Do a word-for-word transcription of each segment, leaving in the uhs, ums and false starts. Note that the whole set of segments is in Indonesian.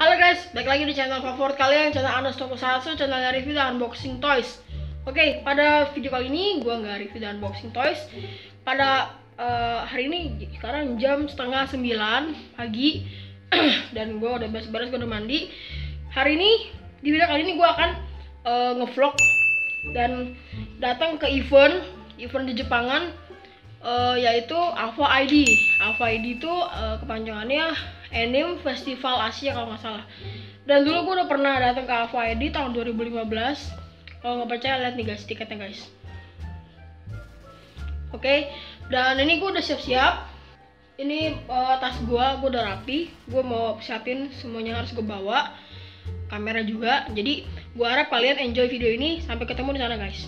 Halo guys, balik lagi di channel favorit kalian, channel Anas Toko Satsu, channelnya review dan unboxing toys. Oke, pada video kali ini gue nggak review dan unboxing toys. Pada uh, hari ini sekarang jam setengah sembilan pagi dan gue udah beres-beres, gue udah mandi. Hari ini di video kali ini gue akan uh, ngevlog dan datang ke event event di Jepangan, uh, yaitu Alpha I D. Alpha I D itu uh, kepanjangannya Anime Festival Asia kalau nggak salah. Dan dulu gue udah pernah datang ke Alpha I D tahun dua ribu lima belas. Kalau nggak percaya lihat nih guys tiketnya guys. Oke, okay. Dan ini gue udah siap-siap. Ini uh, tas gue, gue udah rapi. Gue mau siapin semuanya harus gue bawa. Kamera juga. Jadi gue harap kalian enjoy video ini. Sampai ketemu di sana guys.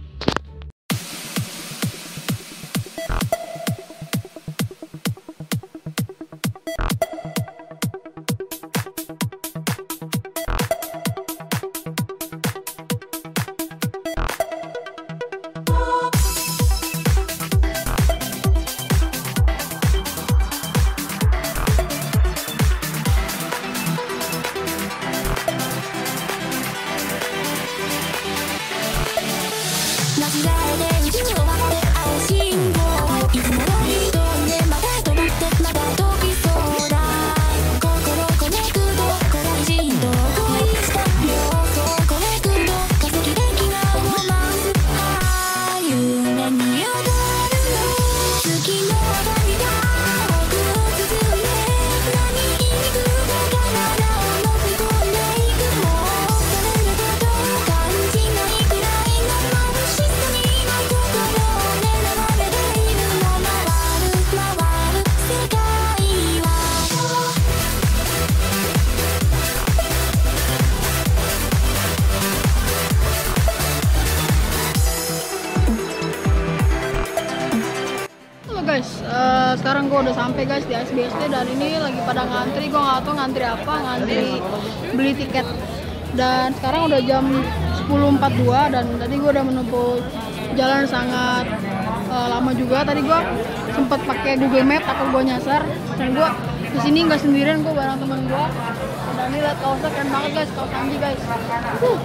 Guys, uh, sekarang gue udah sampai guys di S B S D dan ini lagi pada ngantri. Gue nggak tahu ngantri apa, ngantri beli tiket. Dan sekarang udah jam sepuluh empat puluh dua dan tadi gue udah menempuh jalan sangat uh, lama juga. Tadi gue sempet pakai Google Map takut gue nyasar. Dan gue di sini nggak sendirian, gue bareng teman gue. Dan ini lihat kaosnya keren banget guys, kaos Anji guys. Uh.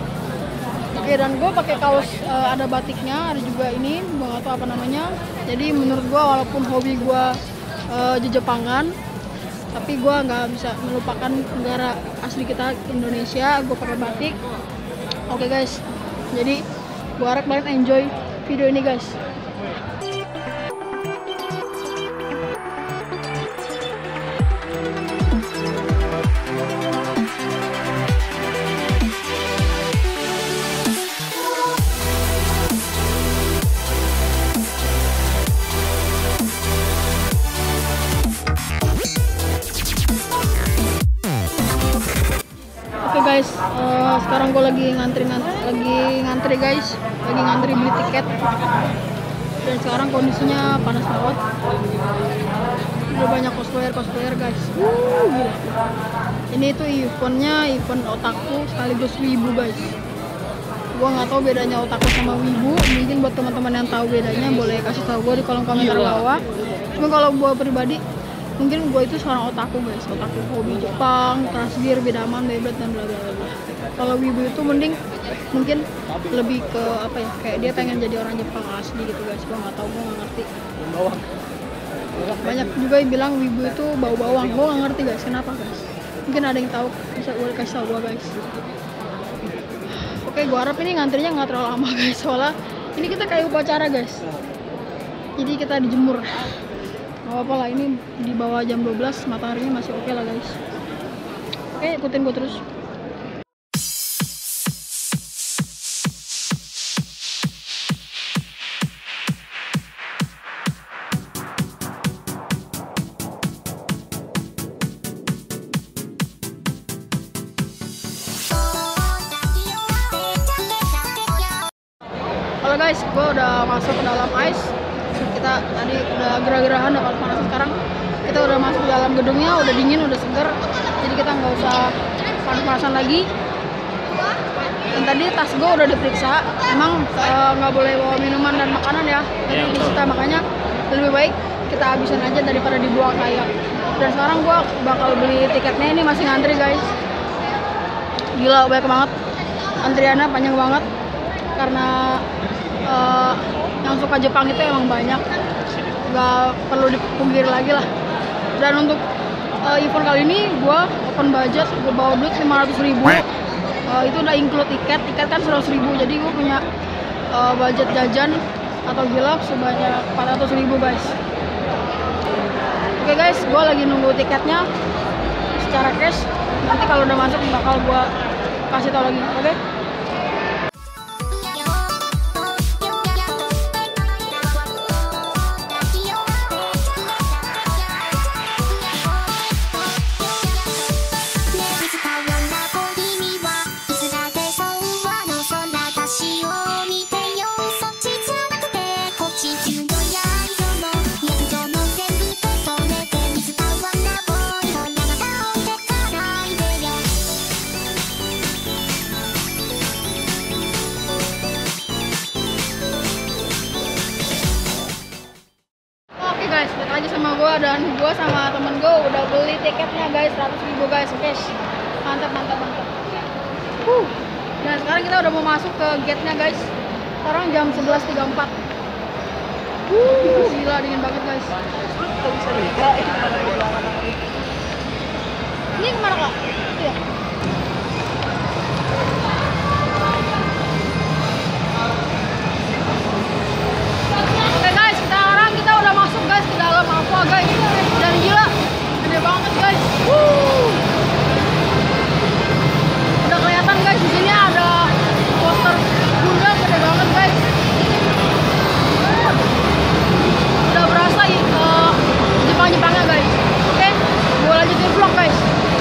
Oke, dan gue pakai kaos uh, ada batiknya, ada juga ini, gue gak tahu apa namanya. Jadi menurut gue walaupun hobi gue uh, Jepangan, tapi gue nggak bisa melupakan negara asli kita Indonesia. Gue pakai batik. Oke guys, jadi gue harap kalian enjoy video ini guys. Guys, uh, sekarang gue lagi ngantri, ngantri lagi ngantri guys, lagi ngantri beli tiket. Dan sekarang kondisinya panas banget. Udah banyak cosplayer cosplayer guys. Uh, gila. Ini tuh eventnya event otaku sekaligus wibu guys. Gue nggak tahu bedanya otaku sama wibu. Mungkin buat teman-teman yang tahu bedanya boleh kasih tahu gue di kolom komentar bawah. Cuma kalau gue pribadi, mungkin gue itu seorang otaku guys, otaku hobi Jepang, Transgear, Bedaman, Beyblade dan bla bla bla. Kalau wibu itu mending mungkin lebih ke apa ya, kayak dia pengen jadi orang Jepang asli gitu guys. Gue nggak tahu, gue nggak ngerti. Banyak juga yang bilang wibu itu bau bawang, gue nggak ngerti guys, kenapa guys? Mungkin ada yang tahu, bisa gue kasih tau gue guys. Oke, gue harap ini ngantrinya nggak terlalu lama guys, soalnya ini kita kayak upacara guys. Jadi kita dijemur. Gak apa-apa lah, ini di bawah jam dua belas, mataharinya masih oke okay lah guys. Oke, ikutin gue terus. Halo guys, gue udah masuk ke dalam ice. Kita tadi udah gerah-gerahan, udah panas sekarang kita udah masuk ke dalam gedungnya, udah dingin, udah seger, jadi kita nggak usah panas-panasan lagi. Dan tadi tas gue udah diperiksa, emang nggak uh, boleh bawa minuman dan makanan ya, jadi disita, makanya lebih baik kita habisin aja daripada dibuang kayak. Dan sekarang gue bakal beli tiketnya, ini masih ngantri guys. Gila banyak banget, antriannya panjang banget karena uh, yang suka Jepang itu emang banyak, nggak perlu dipungkiri lagi lah. Dan untuk uh, event kali ini gue open budget, gue bawa duit lima ratus ribu, uh, itu udah include tiket, tiket kan seratus ribu, jadi gue punya uh, budget jajan atau gila sebanyak empat ratus ribu guys. Oke guys, gue lagi nunggu tiketnya secara cash, nanti kalau udah masuk bakal gue kasih tau lagi, oke? Okay? Guys, balik lagi sama gue, dan gue sama temen gue udah beli tiketnya guys, seratus ribu guys, cash. Mantap, mantap, mantap. Huh. Dan sekarang kita udah mau masuk ke gate-nya guys. Sekarang jam sebelas tiga puluh empat. Uh, gila dingin banget guys. Ini kemana kak? Iya. Oke guys, sekarang kita udah masuk guys ke dalam Alpha guys, dan gila gede banget guys. Wuh. Udah kelihatan guys, di sini ada poster Bunda gede banget guys. Udah berasa uh, Jepang-Jepangnya guys. Oke, gue lanjutin vlog guys.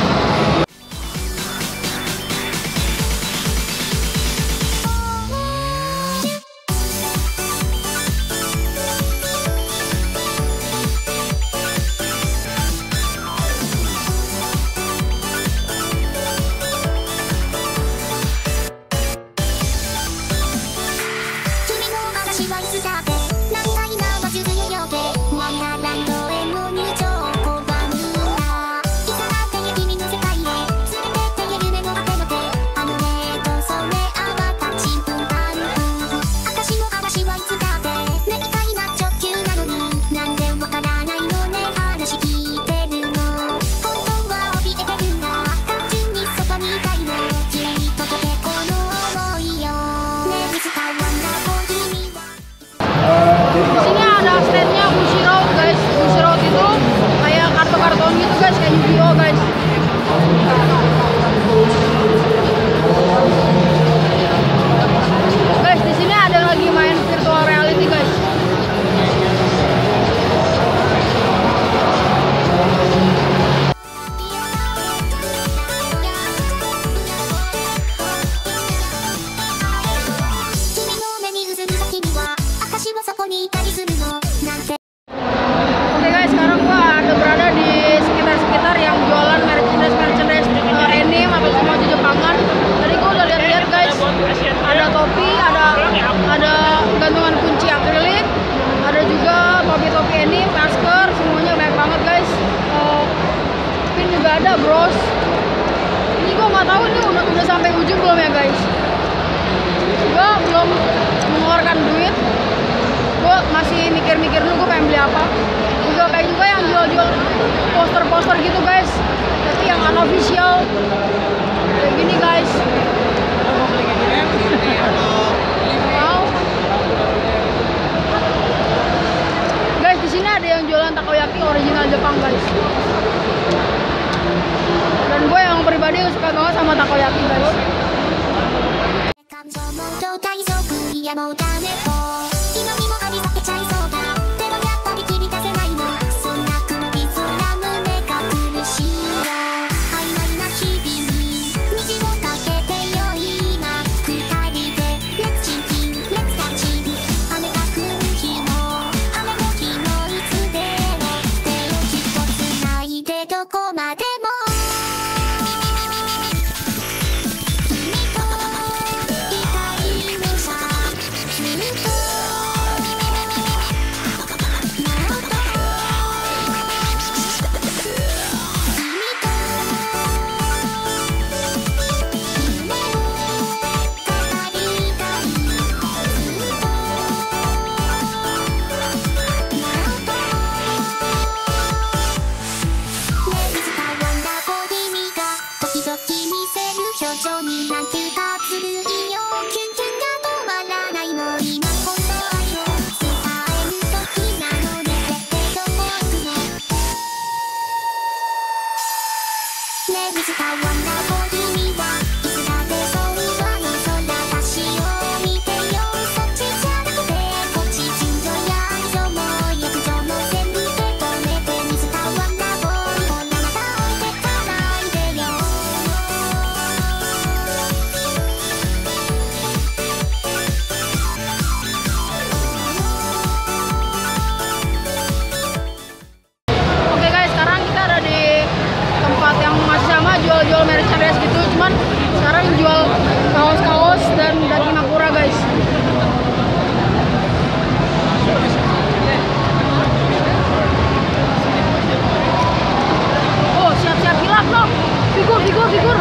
Ada bros, ini gue nggak tahu ini udah udah sampai ujung belum ya guys. Gue belum mengeluarkan duit, gue masih mikir-mikir dulu gue pengen beli apa. Juga kayak juga yang jual-jual poster-poster gitu guys, tapi yang unofficial kayak gini guys. Wow. Guys, di sini ada yang jualan takoyaki original Jepang guys. Dan gue yang pribadi suka banget sama takoyaki guys. Kita Jual merchandise gitu, cuman sekarang jual kaos-kaos dan daging makura guys. Oh siap-siap hilaf loh, figur figur figur.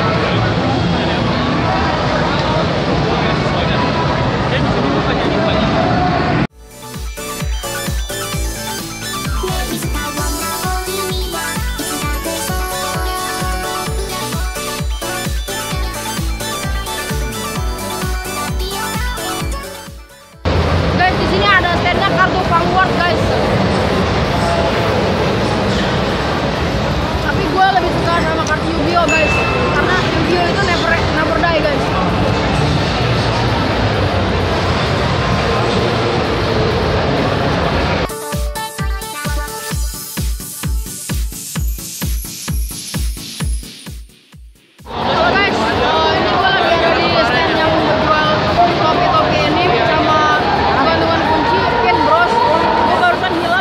Kartu Vanguard guys, tapi gue lebih suka sama kartu Yu-Gi-Oh guys, karena Yu-Gi-Oh itu never never die guys. Halo guys, uh, ini gue lagi ada di stand yang menjual topi-topi anime sama gantungan kunci pin bros. Gue barusan hilang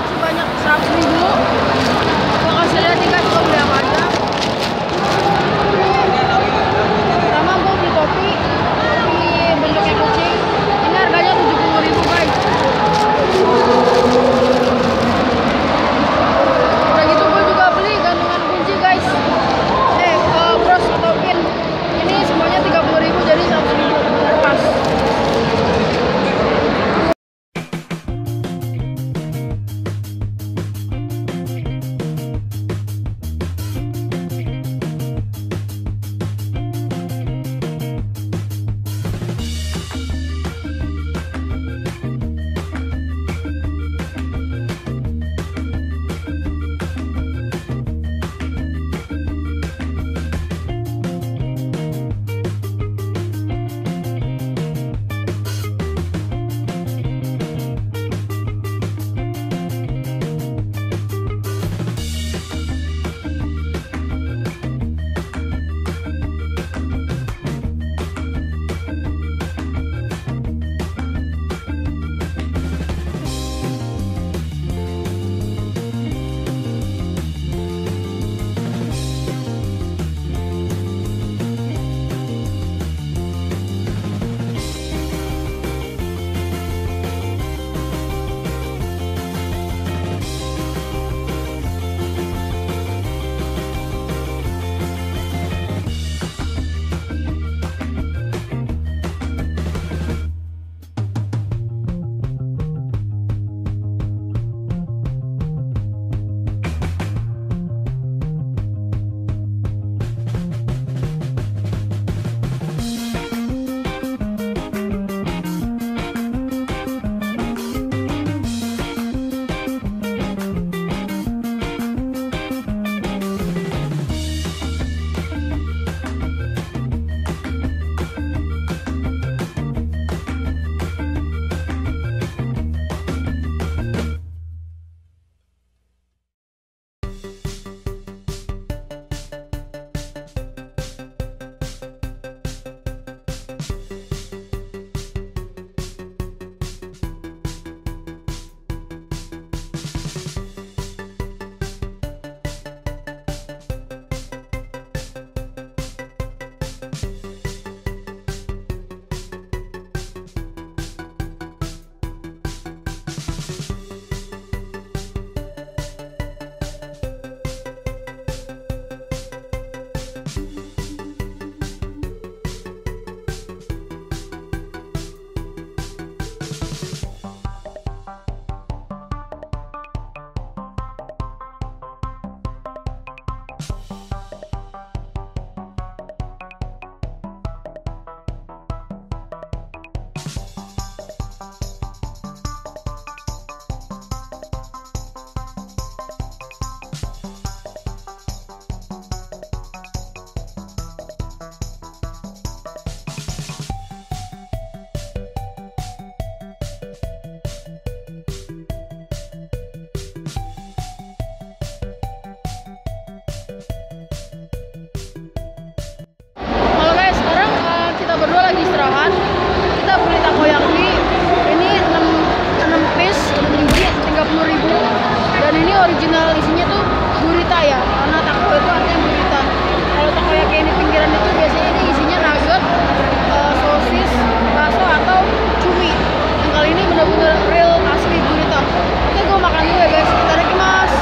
gue lagi istirahat. Kita beli takoyaki. Ini enam piece, enam biji, tiga puluh ribu. Dan ini original isinya tuh gurita ya, karena taco itu artinya gurita. Kalau takoyaki ini pinggiran itu biasanya ini isinya nugget, uh, sosis, bakso atau cumi. Yang kali ini benar-benar real asli gurita. Oke, gue makan dulu ya guys. Itadakimasu.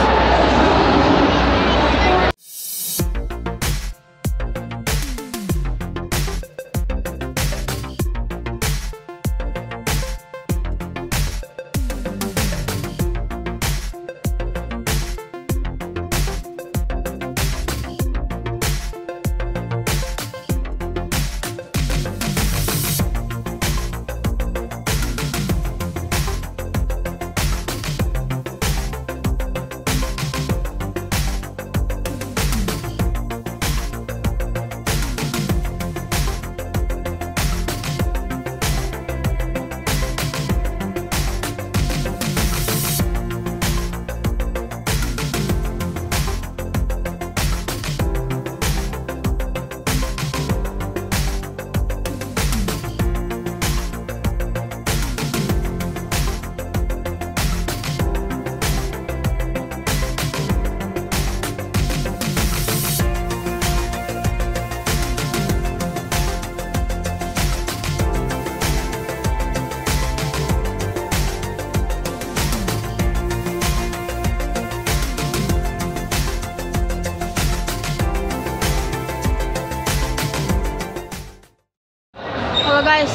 Halo guys,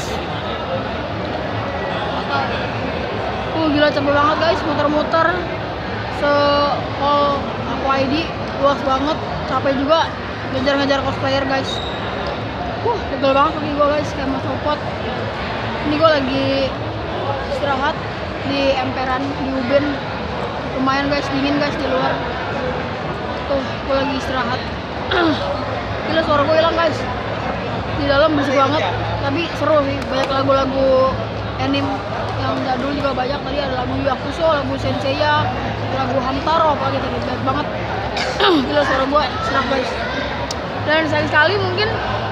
uh gila capek banget guys, muter-muter se hall Aqua I D, luas banget, capek juga ngejar-ngejar cosplayer guys. Uh, pegel banget kaki gue guys, kayak mau copot. Ini gue lagi istirahat di emperan di Uben, lumayan guys, dingin guys di luar. Tuh, gue lagi istirahat. Gila suara gue hilang guys. Di dalam berisik banget, tapi seru sih, banyak lagu-lagu anime yang jadul juga banyak. Tadi ada lagu Yakuso, lagu Senseiya, lagu Hamtaro, apa gitu, banyak banget. Gila suara gue serak guys. Dan sayang sekali mungkin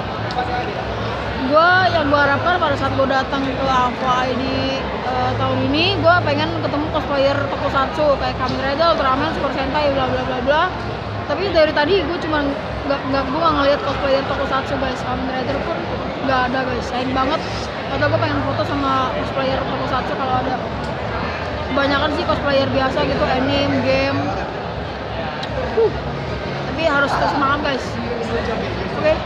gue yang gue harapkan pada saat gue datang ke Aqua I D uh, tahun ini, gue pengen ketemu cosplayer tokusatsu kayak Kamen Rider, Ultraman, Super Sentai, bla bla bla bla. Tapi dari tadi gue cuma nggak nggak gue nggak ngeliat cosplayer tokusatsu guys. Kamen Rider pun nggak ada guys, sayang banget. Atau gue pengen foto sama cosplayer tokusatsu kalau ada. Kebanyakan sih cosplayer biasa gitu, anime, game. Uh, tapi harus tetap semangat guys. Oke. Okay?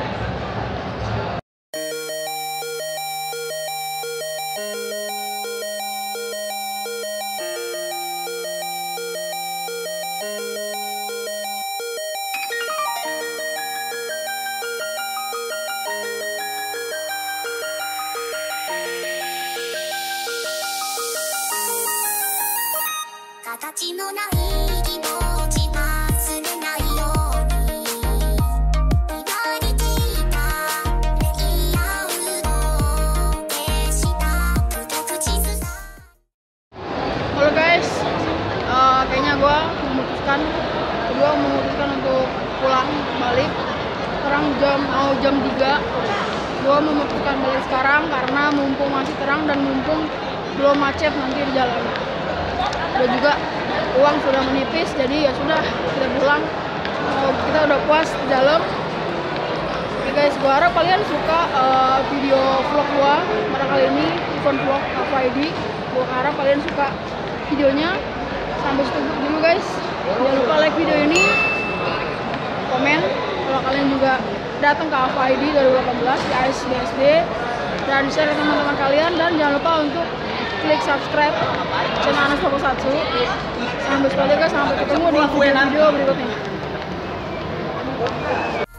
Halo guys, uh, kayaknya gue memutuskan, gue memutuskan untuk pulang balik. Sekarang jam oh, jam tiga. Gue memutuskan balik sekarang karena mumpung masih terang dan mumpung belum macet nanti di jalan. Dan juga uang sudah menipis, jadi ya sudah kita pulang. Uh, kita udah puas di dalam. Oke guys, gue harap kalian suka uh, video vlog gue pada kali ini, event vlog Aqua I D. Gue harap kalian suka videonya. Sampai situ dulu guys. Jangan lupa like video ini, komen kalau kalian juga datang ke Aqua I D dua ribu delapan belas di A S B S D, dan share ke teman-teman kalian. Dan jangan lupa untuk klik subscribe channel Anas Tokusatsu. Sampai jumpa guys, sampai ketemu di video-video berikutnya.